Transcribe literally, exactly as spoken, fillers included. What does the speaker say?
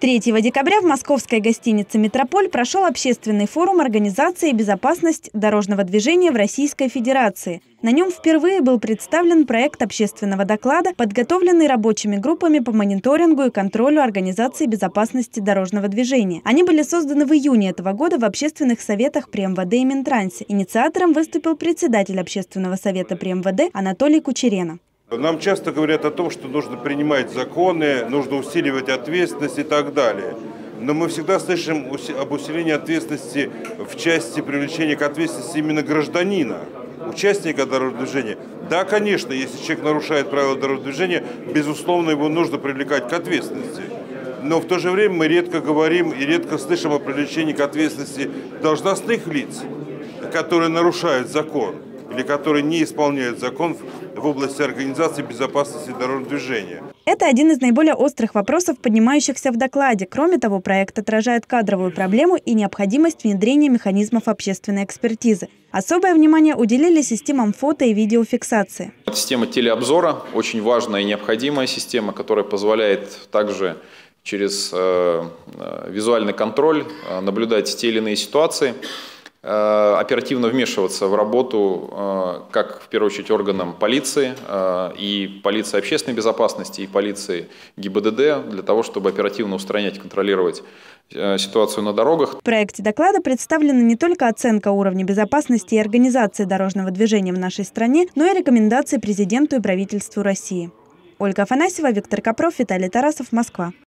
третьего декабря в московской гостинице «Метрополь» прошел общественный форум организации «Безопасность дорожного движения в Российской Федерации». На нем впервые был представлен проект общественного доклада, подготовленный рабочими группами по мониторингу и контролю организации безопасности дорожного движения. Они были созданы в июне этого года в общественных советах при эм вэ дэ и Минтрансе. Инициатором выступил председатель общественного совета при эм вэ дэ Анатолий Кучерена. Нам часто говорят о том, что нужно принимать законы, нужно усиливать ответственность и так далее. Но мы всегда слышим об усилении ответственности в части привлечения к ответственности именно гражданина, участника дорожного движения. Да, конечно, если человек нарушает правила дорожного движения, безусловно, его нужно привлекать к ответственности. Но в то же время мы редко говорим и редко слышим о привлечении к ответственности должностных лиц, которые нарушают закон или которые не исполняют закон в области организации безопасности дорожного движения. Это один из наиболее острых вопросов, поднимающихся в докладе. Кроме того, проект отражает кадровую проблему и необходимость внедрения механизмов общественной экспертизы. Особое внимание уделили системам фото- и видеофиксации. Система телеобзора – очень важная и необходимая система, которая позволяет также через э, визуальный контроль э, наблюдать те или иные ситуации, оперативно вмешиваться в работу, как в первую очередь органам полиции, и полиции общественной безопасности, и полиции гэ и бэ дэ дэ, для того, чтобы оперативно устранять, контролировать ситуацию на дорогах. В проекте доклада представлена не только оценка уровня безопасности и организации дорожного движения в нашей стране, но и рекомендации президенту и правительству России. Ольга Афанасьева, Виктор Копров, Виталий Тарасов, Москва.